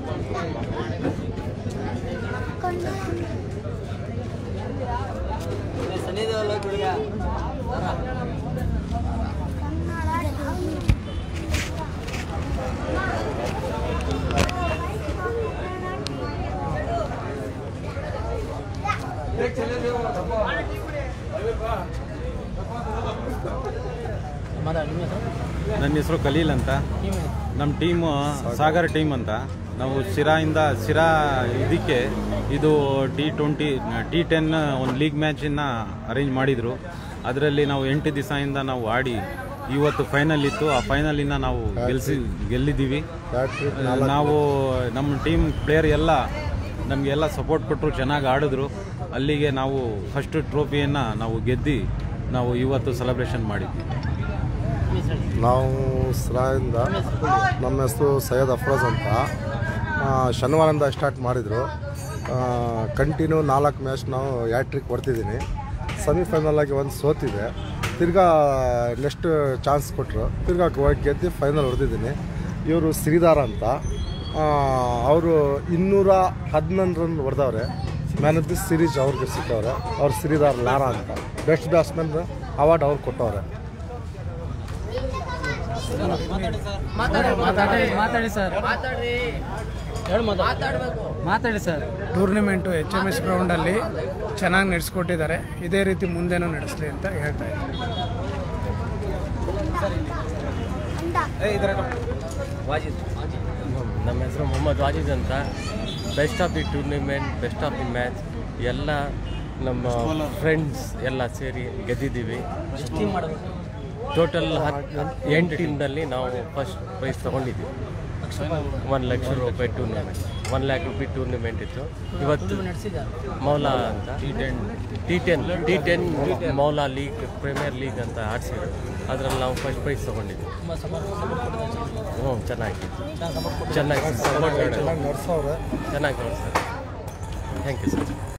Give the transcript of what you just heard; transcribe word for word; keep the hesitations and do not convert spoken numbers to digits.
ನನ್ನ ಹೆಸರು ಖಲೀಲ್ ಅಂತ. ನಮ್ಮ ಟೀಮು ಸಾಗರ್ ಟೀಮ್ ಅಂತ. ನಾವು ಸಿರಾಯಿಂದ ಸಿರಾ ಇದಕ್ಕೆ ಇದು ಟಿ ಟ್ವೆಂಟಿ ಟಿ ಟೆನ್ ಒಂದು ಲೀಗ್ ಮ್ಯಾಚನ್ನು ಅರೇಂಜ್ ಮಾಡಿದರು. ಅದರಲ್ಲಿ ನಾವು ಎಂಟು ದಿವಸದಿಂದ ನಾವು ಆಡಿ ಇವತ್ತು ಫೈನಲ್ ಇತ್ತು. ಆ ಫೈನಲಿನ ನಾವು ಗೆಲ್ಸಿ ಗೆಲ್ಲಿದ್ದೀವಿ. ನಾವು ನಮ್ಮ ಟೀಮ್ ಪ್ಲೇಯರ್ ಎಲ್ಲ ನಮಗೆಲ್ಲ ಸಪೋರ್ಟ್ ಕೊಟ್ಟರು, ಚೆನ್ನಾಗಿ ಆಡಿದ್ರು. ಅಲ್ಲಿಗೆ ನಾವು ಫಸ್ಟ್ ಟ್ರೋಫಿಯನ್ನು ನಾವು ಗೆದ್ದು ನಾವು ಇವತ್ತು ಸೆಲೆಬ್ರೇಷನ್ ಮಾಡಿದ್ವಿ. ನಾವು ಸಿರಾಯಿಂದ, ನಮ್ಮ ಹೆಸರು ಸೈಯದ್ ಅಫ್ರೋಜ್ ಅಂತ. ಶನಿವಾರದಿಂದ ಸ್ಟಾರ್ಟ್ ಮಾಡಿದರು. ಕಂಟಿನ್ಯೂ ನಾಲ್ಕು ಮ್ಯಾಚ್ ನಾವು ಹ್ಯಾಟ್ರಿಕ್ ಹೊಡ್ತಿದ್ದೀನಿ. ಸೆಮಿಫೈನಲಾಗಿ ಒಂದು ಸೋತಿದೆ. ತಿರ್ಗಾ ನೆಕ್ಸ್ಟ್ ಚಾನ್ಸ್ ಕೊಟ್ಟರು, ತಿರ್ಗಾ ಗೆದ್ದು ಫೈನಲ್ ಹೊಡೆದಿದ್ದೀನಿ. ಇವರು ಶ್ರೀಧಾರ ಅಂತ, ಅವರು ಇನ್ನೂರ ಹದಿನೊಂದು ರನ್ ಹೊಡೆದವ್ರೆ. ಮ್ಯಾನ್ ಆಫ್ ದಿ ಸೀರೀಸ್ ಅವ್ರಿಗೆ ಸಿಕ್ಕವ್ರೆ. ಅವ್ರು ಶ್ರೀಧಾರ್ ಲಾರಾ ಅಂತ. ಬೆಸ್ಟ್ ಬ್ಯಾಟ್ಸ್ಮನ್ ಅವಾರ್ಡ್ ಅವ್ರು ಕೊಟ್ಟವ್ರೆ. ಮಾತಾಡಿ sir. Tournament H M S ಗ್ರೌಂಡಲ್ಲಿ ಚೆನ್ನಾಗಿ ನಡೆಸ್ಕೊಟ್ಟಿದ್ದಾರೆ. ಇದೇ ರೀತಿ ಮುಂದೆನೂ ನಡೆಸಲಿ ಅಂತ ಹೇಳ್ತಾ ಇದ್ದಾರೆ. ನಮ್ಮ ಹೆಸರು ಮೊಹಮ್ಮದ್ ವಾಜಿದ್ ಅಂತ. Best of the tournament, best of the match ಎಲ್ಲ ನಮ್ಮ ಫ್ರೆಂಡ್ಸ್ ಎಲ್ಲ ಸೇರಿ ಗೆದ್ದಿದ್ದೀವಿ. ಟೋಟಲ್ ಹತ್ತು ಎಂಟು ಟೀಮ್ನಲ್ಲಿ ನಾವು ಫಸ್ಟ್ ಪ್ರೈಸ್ ತೊಗೊಂಡಿದ್ದೀವಿ. ಒನ್ ಲಕ್ಷ ರೂಪಾಯಿ tournament one lakh rupee tournament ಇತ್ತು. ಇವತ್ತು ಮೌಲಾ ಅಂತ T ten T ten T ten Maula league premier league ಅಂತ ಆಡಿಸಿದ್ರು. ಅದರಲ್ಲಿ ನಾವು ಫಸ್ಟ್ ಪ್ರೈಸ್ ತೊಗೊಂಡಿದ್ವಿ. ಹ್ಞೂ ಚೆನ್ನಾಗಿತ್ತು, ಚೆನ್ನಾಗಿ ಸಪೋರ್ಟ್ ಚೆನ್ನಾಗಿ ನೋಡ್ತಾರೆ. Thank you sir.